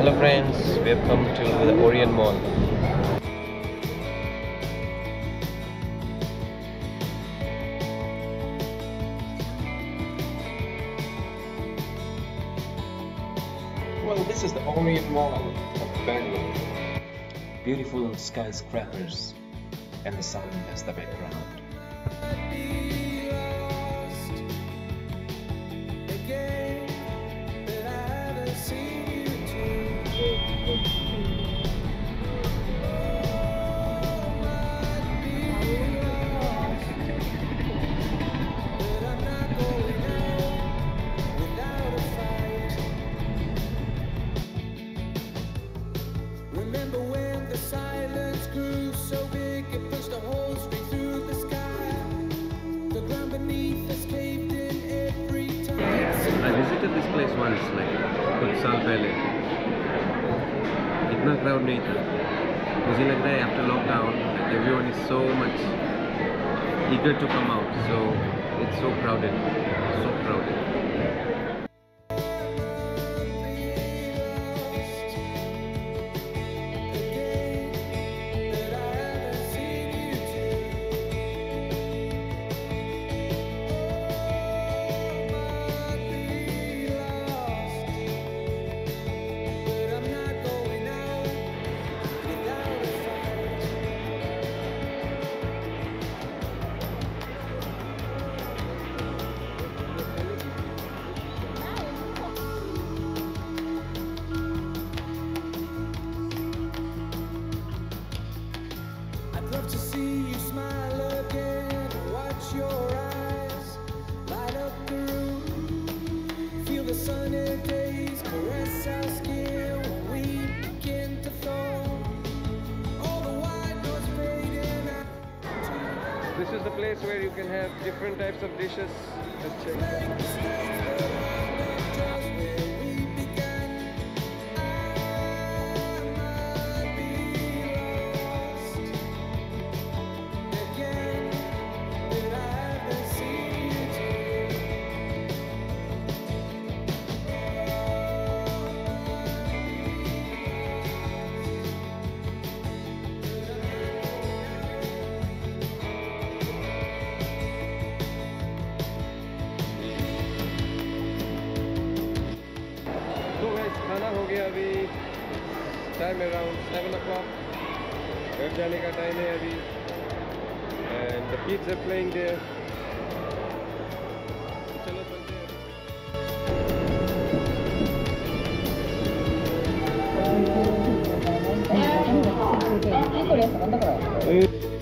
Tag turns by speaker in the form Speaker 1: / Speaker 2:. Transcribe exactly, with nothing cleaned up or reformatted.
Speaker 1: Hello friends, we have come to the Orion Mall.
Speaker 2: Well, this is the Orion Mall of Bangalore. Beautiful skyscrapers and the sun as the background.
Speaker 3: Remember when the silence grew so big it pushed a hole straight through the sky? The ground beneath us caved in every time.
Speaker 1: I visited this place once, like कुछ साल पहले. इतना crowd नहीं था. मुझे लग रहा है after lockdown, like everyone is so much eager to come out. So it's so crowded, so crowded.
Speaker 3: Love to see you smile again, watch your eyes light up the room, feel the sunny days caress our skin when we begin to fall, all the white noise fading out.
Speaker 1: This is the place where you can have different types of dishes. Let's check it out. खाना हो गया अभी time around seven o'clock घर जाने का time है अभी and the kids are playing there चलो चलते हैं